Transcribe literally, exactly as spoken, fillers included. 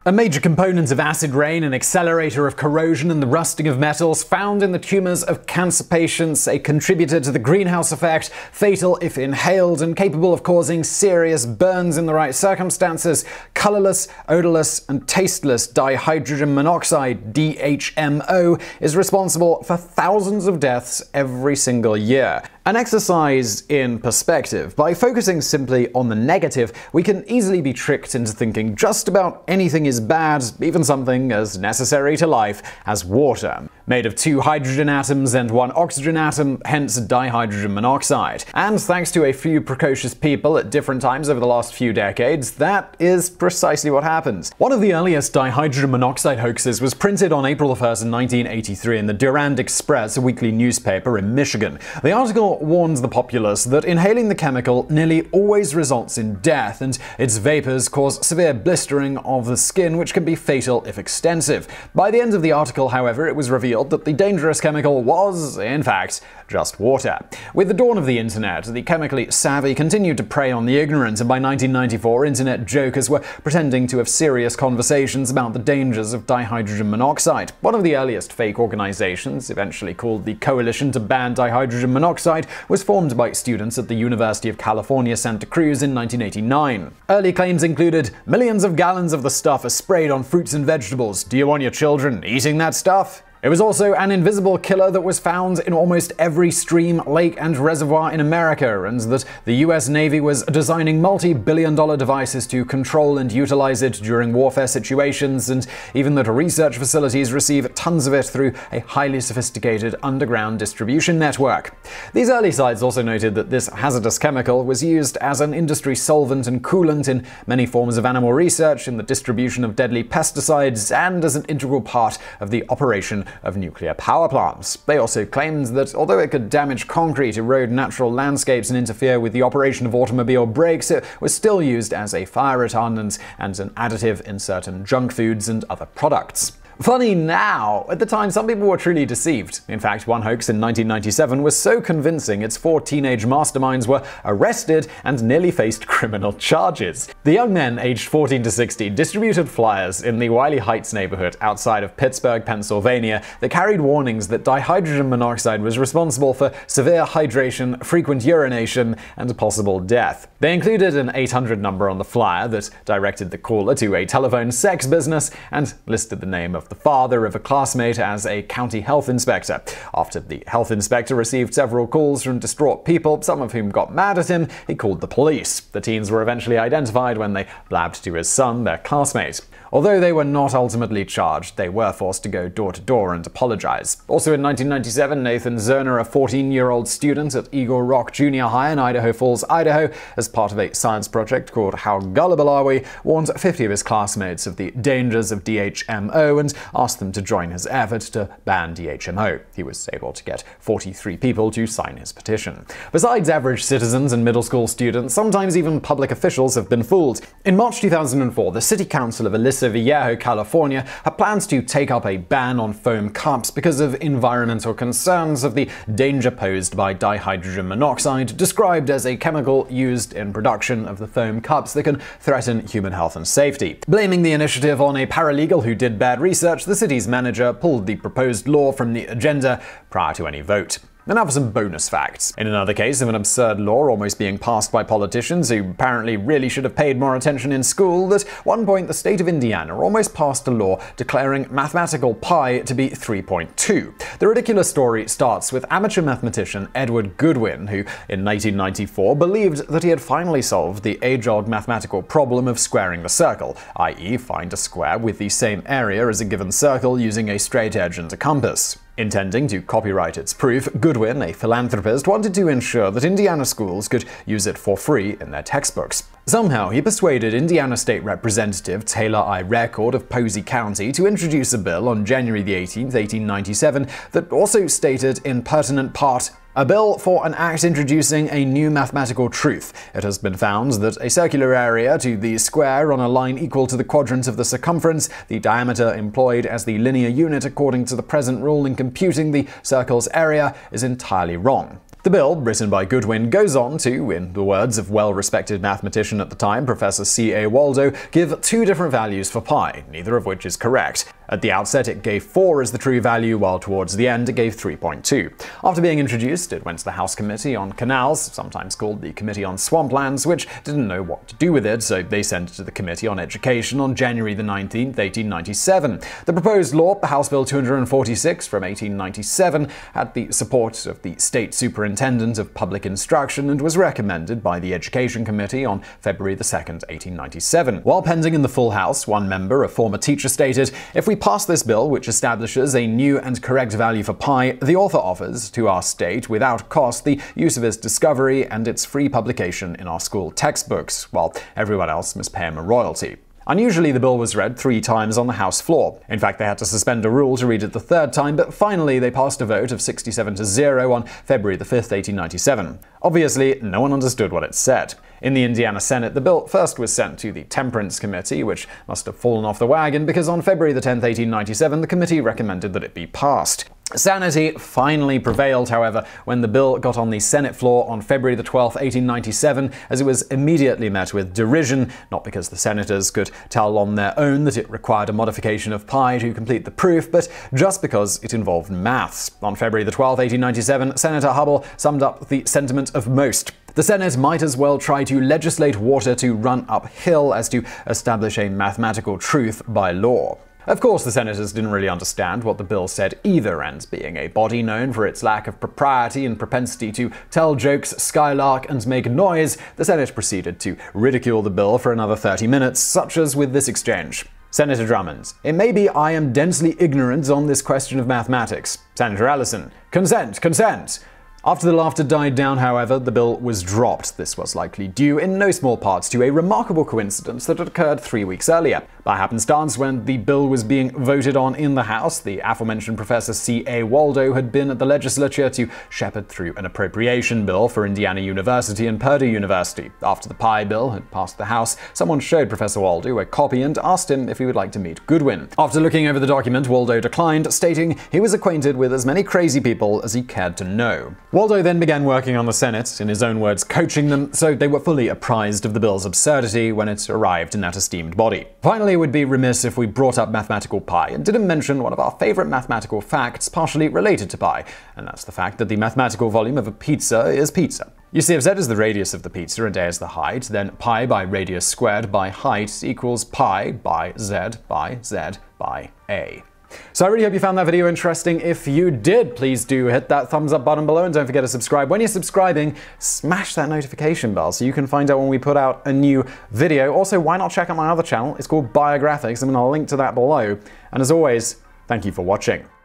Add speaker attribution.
Speaker 1: A major component of acid rain, an accelerator of corrosion and the rusting of metals found in the tumors of cancer patients, a contributor to the greenhouse effect, fatal if inhaled and capable of causing serious burns in the right circumstances. Colorless, odorless, and tasteless dihydrogen monoxide, D H M O, is responsible for thousands of deaths every single year. An exercise in perspective. By focusing simply on the negative, we can easily be tricked into thinking just about anything is bad, even something as necessary to life as water. Made of two hydrogen atoms and one oxygen atom, hence dihydrogen monoxide. And thanks to a few precocious people at different times over the last few decades, that is precisely what happens. One of the earliest dihydrogen monoxide hoaxes was printed on April first, nineteen eighty-three in the Durand Express, a weekly newspaper in Michigan. The article warns the populace that inhaling the chemical nearly always results in death, and its vapors cause severe blistering of the skin, which can be fatal if extensive. By the end of the article, however, it was revealed that the dangerous chemical was, in fact, just water. With the dawn of the internet, the chemically savvy continued to prey on the ignorant, and by nineteen ninety-four, internet jokers were pretending to have serious conversations about the dangers of dihydrogen monoxide. One of the earliest fake organizations, eventually called the Coalition to Ban Dihydrogen Monoxide, was formed by students at the University of California, Santa Cruz in nineteen eighty-nine. Early claims included, millions of gallons of the stuff are sprayed on fruits and vegetables. Do you want your children eating that stuff? It was also an invisible killer that was found in almost every stream, lake, and reservoir in America, and that the U S Navy was designing multi-billion dollar devices to control and utilize it during warfare situations, and even that research facilities receive tons of it through a highly sophisticated underground distribution network. These early sites also noted that this hazardous chemical was used as an industry solvent and coolant in many forms of animal research, in the distribution of deadly pesticides, and as an integral part of the operation of nuclear power plants. They also claimed that although it could damage concrete, erode natural landscapes, and interfere with the operation of automobile brakes, it was still used as a fire retardant and an additive in certain junk foods and other products. Funny now, at the time some people were truly deceived. In fact, one hoax in nineteen ninety-seven was so convincing its four teenage masterminds were arrested and nearly faced criminal charges. The young men, aged fourteen to sixteen, distributed flyers in the Wiley Heights neighborhood outside of Pittsburgh, Pennsylvania, that carried warnings that dihydrogen monoxide was responsible for severe hydration, frequent urination, and possible death. They included an eight hundred number on the flyer that directed the caller to a telephone sex business and listed the name of the father of a classmate as a county health inspector. After the health inspector received several calls from distraught people, some of whom got mad at him, he called the police. The teens were eventually identified when they blabbed to his son, their classmate. Although they were not ultimately charged, they were forced to go door to door and apologize. Also in nineteen ninety-seven, Nathan Zerner, a fourteen-year-old student at Eagle Rock Junior High in Idaho Falls, Idaho, as part of a science project called How Gullible Are We?, warned fifty of his classmates of the dangers of D H M O and asked them to join his effort to ban D H M O. He was able to get forty-three people to sign his petition. Besides average citizens and middle school students, sometimes even public officials have been fooled. In March two thousand four, the City Council of Aliso Viejo, California, had plans to take up a ban on foam cups because of environmental concerns of the danger posed by dihydrogen monoxide, described as a chemical used in production of the foam cups that can threaten human health and safety. Blaming the initiative on a paralegal who did bad research, the city's manager pulled the proposed law from the agenda prior to any vote. And now for some bonus facts. In another case of an absurd law almost being passed by politicians who apparently really should have paid more attention in school, at one point the state of Indiana almost passed a law declaring mathematical pi to be three point two. The ridiculous story starts with amateur mathematician Edward Goodwin, who in nineteen ninety-four believed that he had finally solved the age-old mathematical problem of squaring the circle, that is find a square with the same area as a given circle using a straight edge and a compass. Intending to copyright its proof, Goodwin, a philanthropist, wanted to ensure that Indiana schools could use it for free in their textbooks. Somehow, he persuaded Indiana State Representative Taylor I. Record of Posey County to introduce a bill on January the eighteenth, eighteen ninety-seven, that also stated in pertinent part, "A bill for an act introducing a new mathematical truth. It has been found that a circular area to the square on a line equal to the quadrant of the circumference, the diameter employed as the linear unit according to the present rule in computing the circle's area, is entirely wrong." The bill, written by Goodwin, goes on to, in the words of well-respected mathematician at the time, Professor C A Waldo, give two different values for pi, neither of which is correct. At the outset, it gave four as the true value, while towards the end it gave three point two. After being introduced, it went to the House Committee on Canals, sometimes called the Committee on Swamplands, which didn't know what to do with it, so they sent it to the Committee on Education on January the nineteenth, eighteen ninety-seven. The proposed law, House Bill two hundred forty-six from eighteen ninety-seven, had the support of the State Superintendent of Public Instruction and was recommended by the Education Committee on February the second, eighteen ninety-seven. While pending in the full House, one member, a former teacher, stated, "If we pass this bill, which establishes a new and correct value for pi, the author offers to our state without cost the use of his discovery and its free publication in our school textbooks, while everyone else must pay him a royalty." Unusually, the bill was read three times on the House floor. In fact, they had to suspend a rule to read it the third time, but finally they passed a vote of sixty-seven to zero on February the fifth, eighteen ninety-seven. Obviously, no one understood what it said. In the Indiana Senate, the bill first was sent to the Temperance Committee, which must have fallen off the wagon because on February the tenth, eighteen ninety-seven, the committee recommended that it be passed. Sanity finally prevailed, however, when the bill got on the Senate floor on February the twelfth, eighteen ninety-seven, as it was immediately met with derision, not because the senators could tell on their own that it required a modification of pi to complete the proof, but just because it involved maths. On February the twelfth, eighteen ninety-seven, Senator Hubbell summed up the sentiment of most. The Senate might as well try to legislate water to run uphill as to establish a mathematical truth by law. Of course, the senators didn't really understand what the bill said either, and being a body known for its lack of propriety and propensity to tell jokes, skylark, and make noise, the Senate proceeded to ridicule the bill for another thirty minutes, such as with this exchange. Senator Drummond: "It may be I am densely ignorant on this question of mathematics." Senator Allison: "Consent, consent." After the laughter died down, however, the bill was dropped. This was likely due in no small part to a remarkable coincidence that had occurred three weeks earlier. By happenstance, when the bill was being voted on in the House, the aforementioned Professor C A Waldo had been at the legislature to shepherd through an appropriation bill for Indiana University and Purdue University. After the Pi bill had passed the House, someone showed Professor Waldo a copy and asked him if he would like to meet Goodwin. After looking over the document, Waldo declined, stating he was acquainted with as many crazy people as he cared to know. Waldo then began working on the Senate, in his own words, coaching them, so they were fully apprised of the bill's absurdity when it arrived in that esteemed body. Finally, it would be remiss if we brought up mathematical pi and didn't mention one of our favorite mathematical facts partially related to pi, and that's the fact that the mathematical volume of a pizza is pizza. You see, if z is the radius of the pizza and a is the height, then pi by radius squared by height equals pi by z by z by a. So I really hope you found that video interesting. If you did, please do hit that thumbs up button below and don't forget to subscribe. When you're subscribing, smash that notification bell so you can find out when we put out a new video. Also, why not check out my other channel? It's called Biographics. I'm going to link to that below. And as always, thank you for watching.